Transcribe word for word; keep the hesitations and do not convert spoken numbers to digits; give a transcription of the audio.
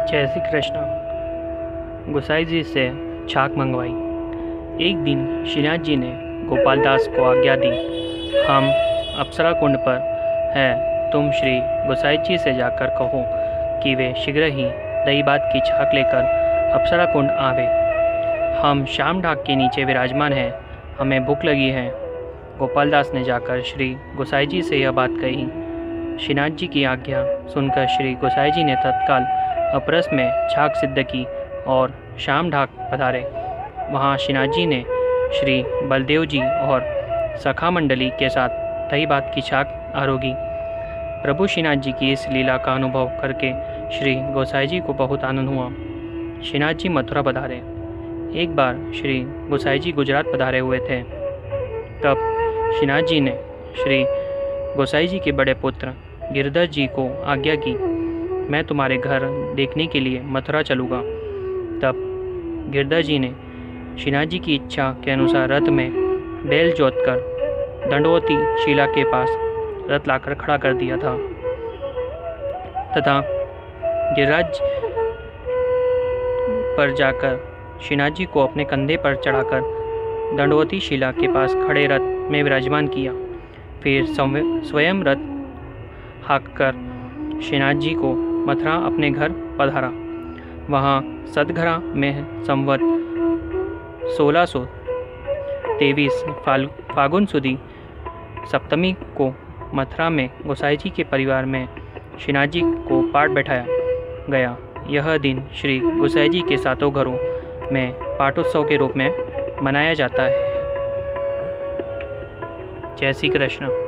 जय श्री कृष्ण। गोसाई जी से छाक मंगवाई। एक दिन श्रीनाथ जी ने गोपाल दास को आज्ञा दी, हम अप्सरा कुंड पर हैं, तुम श्री गोसाई जी से जाकर कहो कि वे शीघ्र ही दही बात की छाक लेकर अप्सरा कुंड आवे। हम शाम ढाक के नीचे विराजमान हैं, हमें भूख लगी है। गोपाल दास ने जाकर श्री गोसाई जी से यह बात कही। श्रीनाथ जी की आज्ञा सुनकर श्री गोसाई जी ने तत्काल अपरस में छाक सिद्ध की और शाम ढाक पधारे। वहाँ श्रीनाथ जी ने श्री बलदेव जी और सखा मंडली के साथ दही बात की छाक आरोगी। प्रभु श्रीनाथ जी की इस लीला का अनुभव करके श्री गोसाई जी को बहुत आनंद हुआ। श्रीनाथ जी मथुरा पधारे। एक बार श्री गोसाई जी गुजरात पधारे हुए थे, तब श्रीनाथ जी ने श्री गोसाई जी के बड़े पुत्र गिरधर जी को आज्ञा की, मैं तुम्हारे घर देखने के लिए मथुरा चलूँगा। तब गिरधर जी ने श्रीनाथ जी की इच्छा के अनुसार रथ में बैल जोतकर दंडवती शिला के पास रथ लाकर खड़ा कर दिया था तथा गिरिराज पर जाकर श्रीनाथ जी को अपने कंधे पर चढ़ाकर दंडवती शिला के पास खड़े रथ में विराजमान किया। फिर स्वयं रथ हाँककर श्रीनाथ जी को मथुरा अपने घर पधारा। वहाँ सतघरा में संवत सोलह सौ तेईस फागुन सुदी सप्तमी को मथुरा में गोसाई जी के परिवार में श्रीनाथ जी को पाठ बैठाया गया। यह दिन श्री गोसाई जी के सातों घरों में पाठोत्सव के रूप में मनाया जाता है। जय श्री कृष्ण।